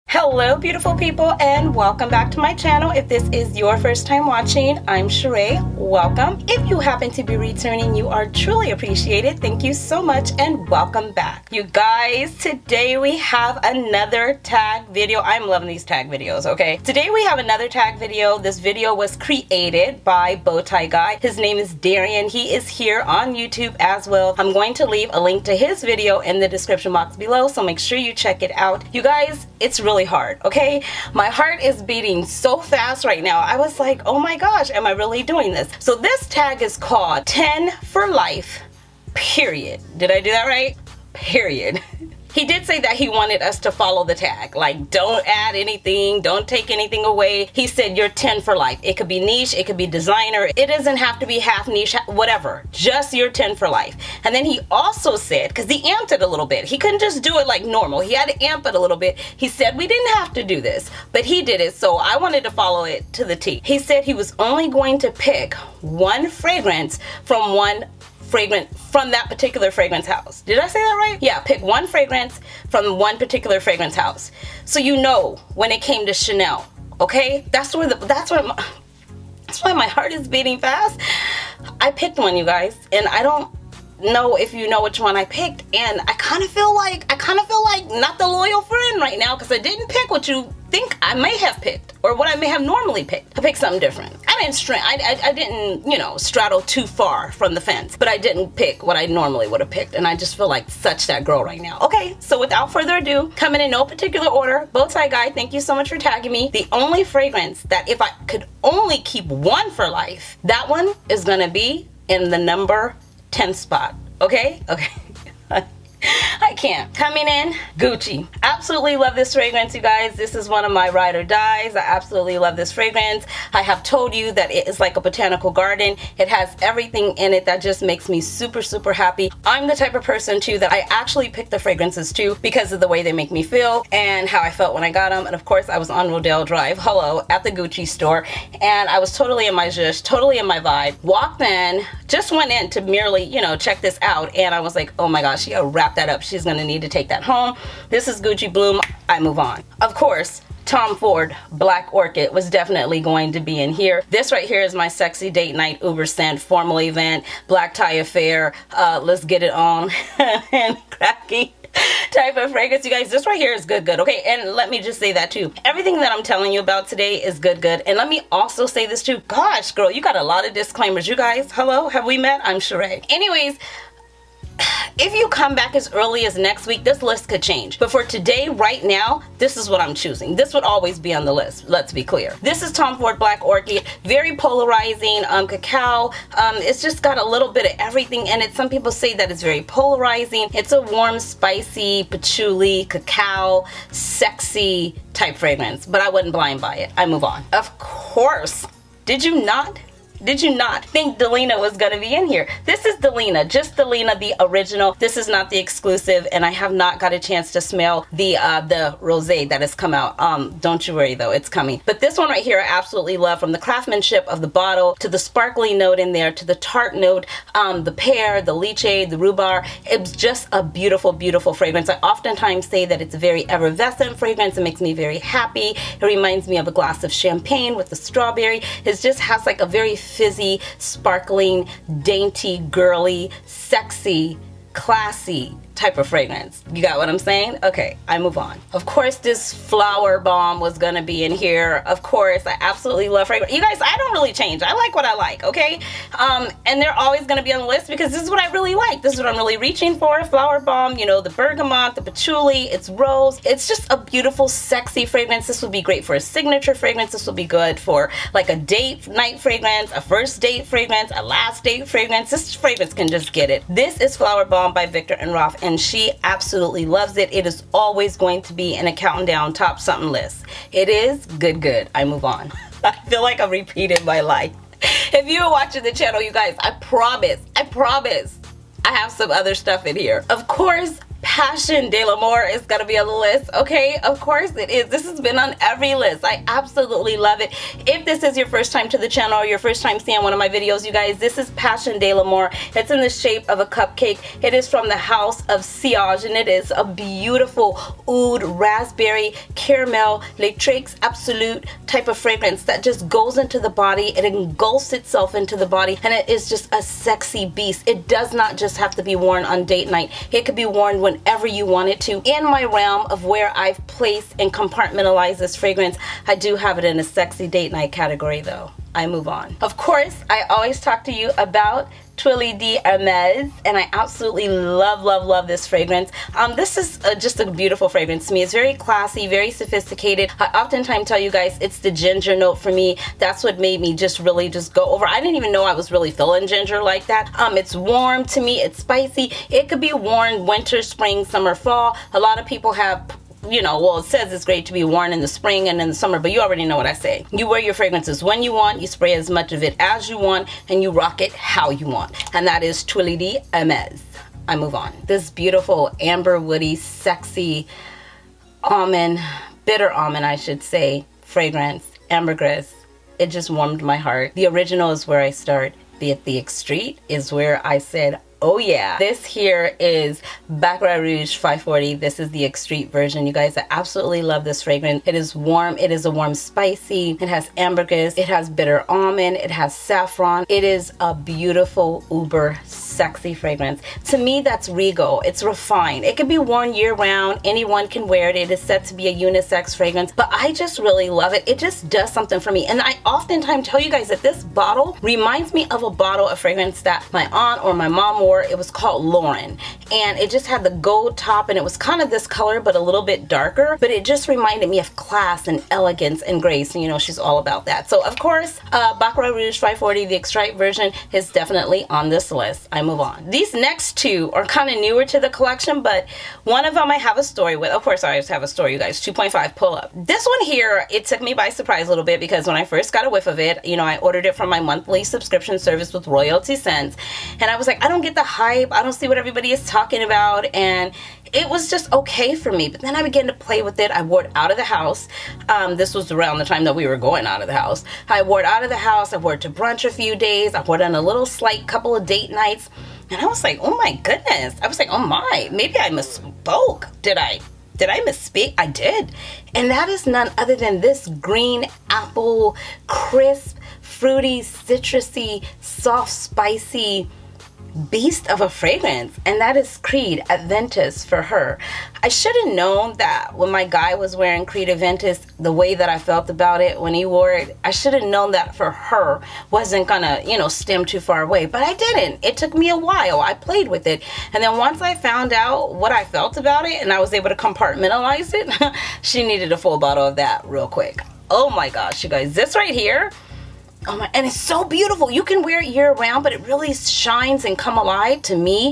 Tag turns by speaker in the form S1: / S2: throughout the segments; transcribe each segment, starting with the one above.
S1: Hello beautiful people, and welcome back to my channel. If this is your first time watching, I'm Sheree. Welcome. If you happen to be returning, you are truly appreciated. Thank you so much and welcome back. You guys, today we have another tag video. I'm loving these tag videos, okay? Today we have another tag video. This video was created by Bowtie Guy. His name is Darian. He is here on YouTube as well. I'm going to leave a link to his video in the description box below, so make sure you check it out. You guys, it's really hard, okay? My heart is beating so fast right now. I was like, oh my gosh, am I really doing this? So this tag is called 10 for life, period. Did I do that right? Period. He did say that he wanted us to follow the tag. Like, don't add anything, don't take anything away. He said you're 10 for life. It could be niche, it could be designer. It doesn't have to be half niche, whatever. Just you're 10 for life. And then he also said, because he amped it a little bit. He couldn't just do it like normal. He had to amp it a little bit. He said we didn't have to do this, but he did it, so I wanted to follow it to the T. He said he was only going to pick one fragrance from that particular fragrance house. Did I say that right? Yeah, pick one fragrance from one particular fragrance house. So you know when it came to Chanel, okay? That's why my heart is beating fast. I picked one, you guys, and I don't know if you know which one I picked, and I kind of feel like not the loyal friend right now, because I didn't pick what you think I may have picked, or what I may have normally picked. I picked something different. I didn't, you know, straddle too far from the fence, but I didn't pick what I normally would have picked, and I just feel like such that girl right now. Okay, so without further ado, coming in no particular order, Bowtie Guy, thank you so much for tagging me. The only fragrance that if I could only keep one for life, that one is gonna be in the number 10 spot. Okay? Okay. I can't. Coming in, Gucci. Absolutely love this fragrance, you guys. This is one of my ride or dies. I absolutely love this fragrance. I have told you that it is like a botanical garden. It has everything in it that just makes me super, super happy. I'm the type of person too that I actually pick the fragrances too because of the way they make me feel and how I felt when I got them. And of course, I was on Rodale Drive, hello, at the Gucci store, and I was totally in my zhuzh, totally in my vibe. Walked in, just went in to merely, you know, check this out, and I was like, oh my gosh, she gotta wrap that up. She's gonna need to take that home. This is Gucci Bloom. I move on. Of course, Tom Ford Black Orchid was definitely going to be in here. This right here is my sexy date night Uber scent, formal event, black tie affair, let's get it on, and cracky type of fragrance. You guys, this right here is good, okay? And let me just say that too. Everything that I'm telling you about today is good. And let me also say this too. Gosh, girl, you got a lot of disclaimers. You guys, hello, have we met? I'm Sheree. Anyways, if you come back as early as next week, this list could change. But for today, right now, this is what I'm choosing. This would always be on the list, let's be clear. This is Tom Ford Black Orchid. Very polarizing, cacao. It's just got a little bit of everything in it. Some people say that it's very polarizing. It's a warm, spicy, patchouli, cacao, sexy type fragrance. But I wasn't blind by it. I move on. Of course, did you not think Delina was going to be in here? This is Delina, just Delina, the original. This is not the exclusive, and I have not got a chance to smell the rosé that has come out. Don't you worry though, it's coming. But this one right here I absolutely love, from the craftsmanship of the bottle to the sparkly note in there to the tart note, the pear, the lychee, the rhubarb. It's just a beautiful, beautiful fragrance. I oftentimes say that it's a very effervescent fragrance. It makes me very happy. It reminds me of a glass of champagne with the strawberry. It just has like a very fizzy, sparkling, dainty, girly, sexy, classy type of fragrance. You got what I'm saying? Okay, I move on. Of course, this Flower Bomb was gonna be in here. Of course, I absolutely love fragrance. You guys, I don't really change. I like what I like, okay? And they're always gonna be on the list because this is what I really like. This is what I'm really reaching for. Flower Bomb, you know, the bergamot, the patchouli, it's rose. It's just a beautiful, sexy fragrance. This would be great for a signature fragrance. This will be good for like a date night fragrance, a first date fragrance, a last date fragrance. This fragrance can just get it. This is Flower Bomb by Viktor and Rolf, and she absolutely loves it. It is always going to be in a countdown top something list. It is good. I move on. I feel like I'm repeating my life. If you are watching the channel, you guys, I promise, I have some other stuff in here. Of course, Passion de l'Amour is gonna be on the list. Okay, of course it is. This has been on every list. I absolutely love it. If this is your first time to the channel or your first time seeing one of my videos, you guys, this is Passion de l'Amour. It's in the shape of a cupcake. It is from the House of Sillage, and it is a beautiful oud, raspberry, caramel, Latrix Absolute type of fragrance that just goes into the body. It engulfs itself into the body, and it is just a sexy beast. It does not just have to be worn on date night. It could be worn whenever you want it to. In my realm of where I've placed and compartmentalized this fragrance, I do have it in a sexy date night category though. I move on. Of course, I always talk to you about Tuiles d'Hermès, and I absolutely love, love, love this fragrance. This is just a beautiful fragrance to me. It's very classy, very sophisticated. I oftentimes tell you guys it's the ginger note for me. That's what made me just really just go over. I didn't even know I was really feeling ginger like that. It's warm to me. It's spicy. It could be worn winter, spring, summer, fall. A lot of people have, you know, well, it says it's great to be worn in the spring and in the summer, but you already know what I say. You wear your fragrances when you want, you spray as much of it as you want, and you rock it how you want. And that is Tuiles d'Hermès. I move on. This beautiful amber woody, sexy almond, bitter almond, I should say, fragrance, ambergris. It just warmed my heart. The original is where I start. The Extrait is where I said, oh yeah. This here is Baccarat Rouge 540. This is the Extrait version. You guys, I absolutely love this fragrance. It is warm. It is a warm spicy. It has ambergris. It has bitter almond. It has saffron. It is a beautiful, uber sexy fragrance. To me, that's regal. It's refined. It can be worn year round. Anyone can wear it. It is said to be a unisex fragrance, but I just really love it. It just does something for me. And I oftentimes tell you guys that this bottle reminds me of a bottle of fragrance that my aunt or my mom wore. It was called Lauren, and it just had the gold top, and it was kind of this color but a little bit darker, but it just reminded me of class and elegance and grace, and you know she's all about that. So of course, Baccarat Rouge 540, the Extrait version, is definitely on this list. I move on. These next two are kind of newer to the collection, but one of them I have a story with. Of course I always have a story, you guys. 2.5 pull up. This one here, it took me by surprise a little bit, because when I first got a whiff of it, you know, I ordered it from my monthly subscription service with Royalty Scents, and I was like, I don't get the hype, I don't see what everybody is talking about, and it was just okay for me. But then I began to play with it. I wore it out of the house. This was around the time that we were going out of the house. I wore it out of the house. I wore it to brunch a few days. I wore it on a little slight couple of date nights, and I was like, oh my goodness. I was like, oh my, maybe I misspoke. Did I misspeak? I did. And that is none other than this green apple, crisp, fruity, citrusy, soft, spicy beast of a fragrance, and that is Creed Aventus for her. I should have known that when my guy was wearing Creed Aventus, the way that I felt about it when he wore it, I should have known that for her wasn't gonna, you know, stem too far away, but I didn't. It took me a while. I played with it, and then once I found out what I felt about it and I was able to compartmentalize it, she needed a full bottle of that real quick. Oh my gosh, you guys, this right here, oh my, and it's so beautiful. You can wear it year round, but it really shines and come alive to me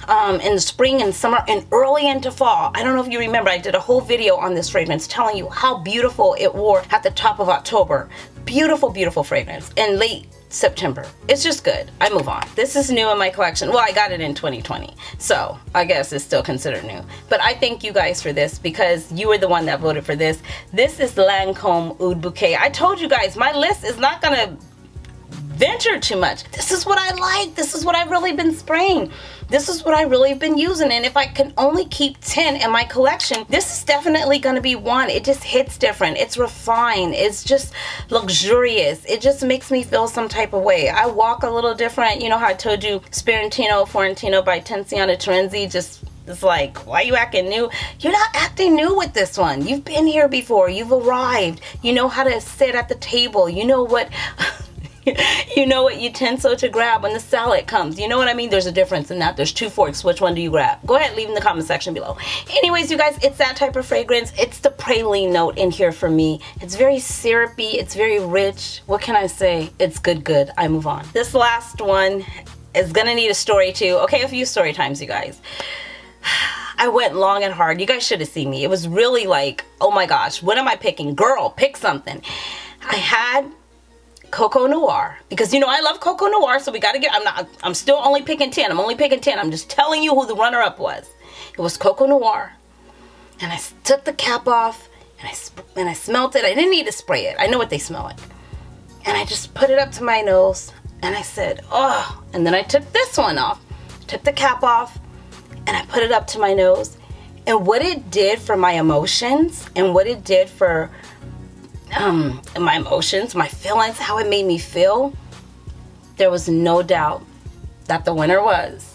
S1: in the spring and summer and early into fall. I don't know if you remember, I did a whole video on this fragrance telling you how beautiful it wore at the top of October. Beautiful, beautiful fragrance. In late September. It's just good. I move on. This is new in my collection. Well, I got it in 2020, so I guess it's still considered new. But I thank you guys for this, because you were the one that voted for this. This is Lancome Oud Bouquet. I told you guys, my list is not gonna venture too much. This is what I like. This is what I've really been spraying. This is what I really have been using, and if I can only keep 10 in my collection, this is definitely going to be one. It just hits different. It's refined. It's just luxurious. It just makes me feel some type of way. I walk a little different. You know how I told you Sperentino Fiorentino by Tiziana Terenzi just, it's like, why are you acting new? You're not acting new with this one. You've been here before. You've arrived. You know how to sit at the table. You know what... you know what utensil to grab when the salad comes. You know what I mean? There's a difference in that. There's two forks. Which one do you grab? Go ahead, leave in the comment section below. Anyways, you guys, it's that type of fragrance. It's the praline note in here for me. It's very syrupy. It's very rich. What can I say? It's good, good. I move on. This last one is gonna need a story too. Okay, a few story times, you guys. I went long and hard. You guys should have seen me. It was really like, oh my gosh, what am I picking? Girl, pick something. I had Coco Noir, because you know I love Coco Noir, so we gotta get, I'm still only picking 10. I'm only picking 10. I'm just telling you who the runner-up was. It was Coco Noir. And I took the cap off and I smelled it. I didn't need to spray it. I know what they smell like. And I just put it up to my nose and I said, oh. And then I took this one off, took the cap off, and I put it up to my nose. And what it did for my emotions and what it did for my emotions, my feelings, how it made me feel, there was no doubt that the winner was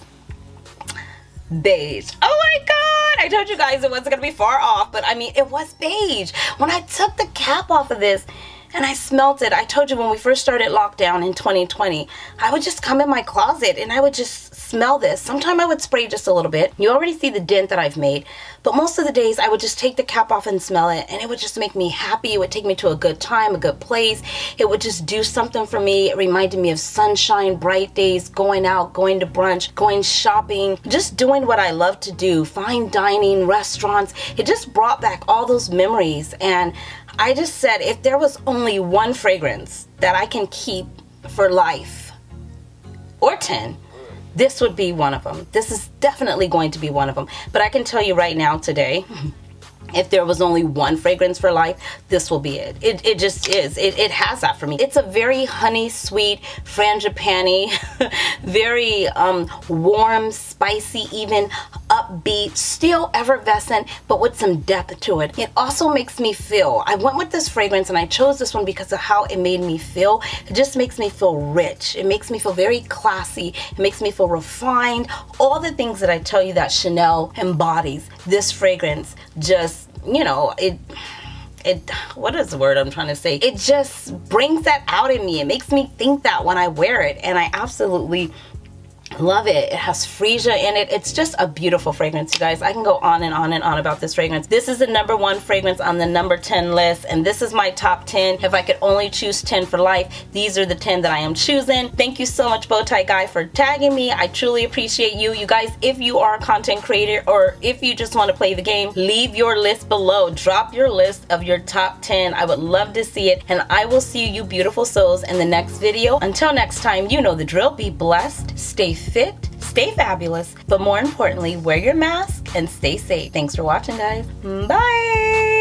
S1: beige. Oh my God! I told you guys it wasn't going to be far off, but I mean, it was beige. When I took the cap off of this and I smelt it, I told you when we first started lockdown in 2020, I would just come in my closet and I would just smell this. Sometimes I would spray just a little bit. You already see the dent that I've made, but most of the days I would just take the cap off and smell it, and it would just make me happy. It would take me to a good time, a good place. It would just do something for me. It reminded me of sunshine, bright days, going out, going to brunch, going shopping, just doing what I love to do, fine dining, restaurants. It just brought back all those memories. And I just said, if there was only one fragrance that I can keep for life, or 10, this would be one of them. This is definitely going to be one of them. But I can tell you right now today, if there was only one fragrance for life, this will be it. It just is. It has that for me. It's a very honey, sweet, frangipani, very warm, spicy, even upbeat, still effervescent, but with some depth to it. It also makes me feel, I went with this fragrance and I chose this one because of how it made me feel. It just makes me feel rich. It makes me feel very classy. It makes me feel refined. All the things that I tell you that Chanel embodies, this fragrance just, you know, what is the word I'm trying to say? It just brings that out in me. It makes me think that when I wear it, and I absolutely love it. It has freesia in it. It's just a beautiful fragrance, you guys. I can go on and on and on about this fragrance. This is the #1 fragrance on the number 10 list, and this is my top 10. If I could only choose 10 for life, these are the 10 that I am choosing. Thank you so much, Bowtie Guy, for tagging me. I truly appreciate you. You guys, if you are a content creator or if you just want to play the game, leave your list below. Drop your list of your top 10. I would love to see it, and I will see you beautiful souls in the next video. Until next time, you know the drill. Be blessed, stay fit, stay fabulous, but more importantly, wear your mask and stay safe. Thanks for watching, guys. Bye.